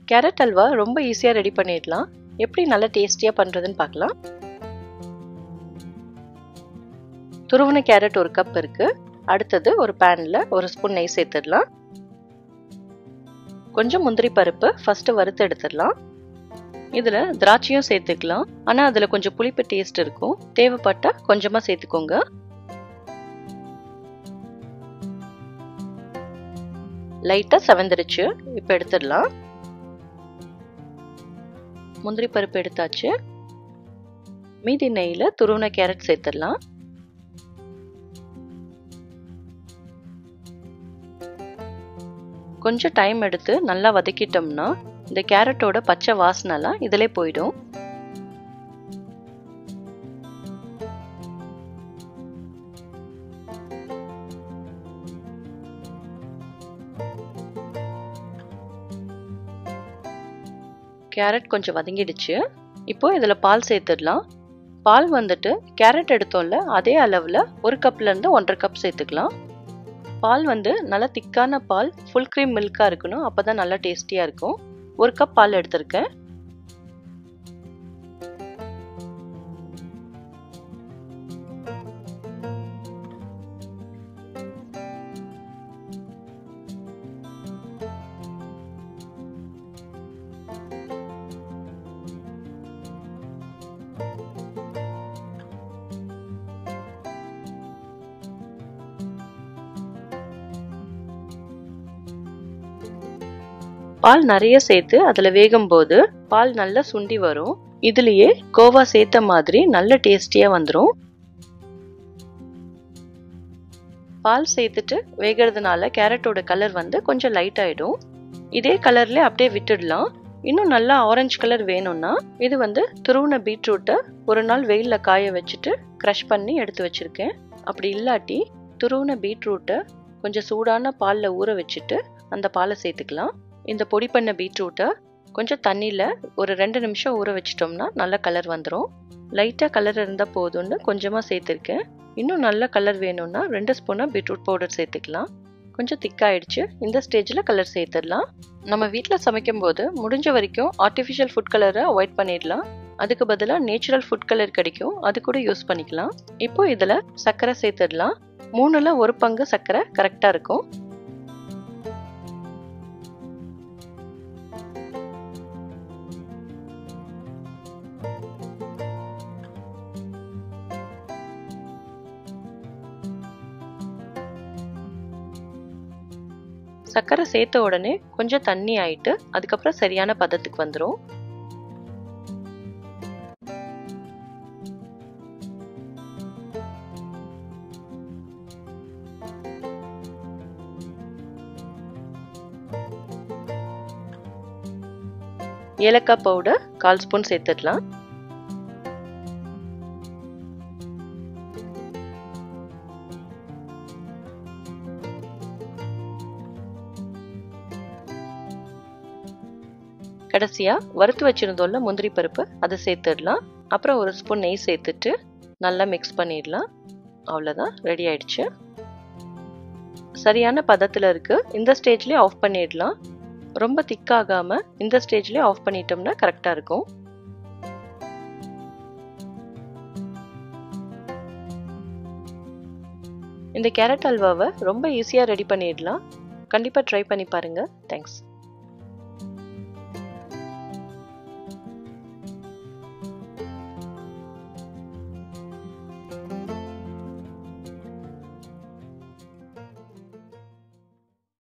Carrot halwa ரொம்ப ஈஸியா ready பண்ணிடலாம். எப்படி நல்லா டேஸ்டியா பண்றதுன்னு பார்க்கலாம். துருவன கேரட் 1 கப் இருக்கு. அடுத்தது ஒரு பேன்ல 1 ஸ்பூன் நெய் சேர்த்துடலாம். கொஞ்சம் முந்திரி பருப்பு ஃபர்ஸ்ட் வறுத்து எடுத்துடலாம். இதுல திராட்சையும் சேர்த்துக்கலாம். ஆனா அதுல கொஞ்சம் புளிப்பு டேஸ்ட் இருக்கும். தேவைப்பட்டா கொஞ்சமா சேர்த்துக்கோங்க. லைட்டா செவந்துருச்சு. இப்ப எடுத்துடலாம். முந்திரி பருப்பு எடுத்தாச்சு. மீதி நெய்ல துருவன கேரட் சேர்த்துடலாம். கொஞ்சம் டைம் எடுத்து நல்லா வதக்கிட்டோம்னா இந்த கேரட்டோட பச்சை வாசனைலாம் இதிலே போயிடும். கேரட் கொஞ்சம் வதங்கிடுச்சு. இப்போ இதுல பால் சேர்த்துடலாம். பால் வந்துட்டு கேரட் எடுத்தோம்ல அதே அளவுல 1 கப்ல இருந்து 1.5 கப் சேர்த்துக்கலாம். பால் வந்து நல்லா திக்கான பால், ஃபுல் கிரீம் மில்கா இருக்கணும். அப்பதான் நல்லா டேஸ்டியா இருக்கும். 1 கப் பால் எடுத்திருக்கேன். பால் நிறைய சேர்த்து அதுல வேகும் போது பால் நல்லா சுண்டி வரும். இதுலயே கோவா சேர்த்த மாதிரி நல்ல டேஸ்டியா வந்துரும். பால் சேர்த்துட்டு வேகிறதுனால கேரட்டோட கலர் வந்து கொஞ்சம் லைட் ஆயிடும். இதே கலர்ல அப்படியே விட்டுடலாம். இன்னும் நல்லா ஆரஞ்சு கலர் வேணும்னா இது வந்து துருவன பீட்ரூட்டை ஒரு நாள் வெயில்ல காய வச்சுட்டு கிரஷ் பண்ணி எடுத்து வச்சிருக்கேன். அப்படி இல்லாட்டி துருவன பீட்ரூட்டை கொஞ்சம் சூடான பால்ல ஊற வச்சுட்டு அந்த பாலை சேர்த்துக்கலாம். இந்த பொடி பண்ண பீட்ரூட்டை கொஞ்சம் தண்ணியில ஒரு 2 நிமிஷம் ஊற வச்சிட்டோம்னா நல்ல கலர் வந்துடும். லைட்டா கலர் இருந்தா போதும்னு கொஞ்சமா சேர்த்திருக்கேன். இன்னும் நல்ல கலர் வேணும்னா 2 ஸ்பூனா பீட்ரூட் பவுடர் சேர்த்துக்கலாம். கொஞ்சம் திக்காயிடுச்சு. இந்த ஸ்டேஜ்ல கலர் சேர்த்துடலாம். நம்ம வீட்டில் சமைக்கும் போது முடிஞ்ச வரைக்கும் ஆர்டிஃபிஷியல் ஃபுட் கலரை அவாய்ட் பண்ணிடலாம். அதுக்கு பதிலாக நேச்சுரல் ஃபுட் கலர் கிடைக்கும், அது கூட யூஸ் பண்ணிக்கலாம். இப்போ இதுல சர்க்கரை சேர்த்துடலாம். 3ல் 1 பங்கு சர்க்கரை கரெக்டா இருக்கும். சர்க்கரை சேர்த்த உடனே கொஞ்சம் தண்ணி ஆயிட்டு அதுக்கப்புறம் சரியான பதத்துக்கு வந்துடும். ஏலக்காய் பவுடர் 1/4 ஸ்பூன் சேர்த்துடலாம். கடைசியா வறுத்து வச்சிருந்தோம்ல முந்திரி பருப்பு அதை சேர்த்துடலாம். அப்புறம் 1 ஸ்பூன் நெய் சேர்த்துட்டு நல்லா மிக்ஸ் பண்ணிடலாம். அவ்வளோதான், ரெடி ஆயிடுச்சு. சரியான பதத்துல இருக்கு. இந்த ஸ்டேஜ்லயே ஆஃப் பண்ணிடலாம். ரொம்ப திக்காகாம இந்த ஸ்டேஜ்லயே ஆஃப் பண்ணிட்டோம்னா கரெக்டா இருக்கும். இந்த கேரட் அல்வாவை ரொம்ப ஈஸியா ரெடி பண்ணிடலாம். கண்டிப்பா ட்ரை பண்ணி பாருங்க. தேங்க்ஸ்.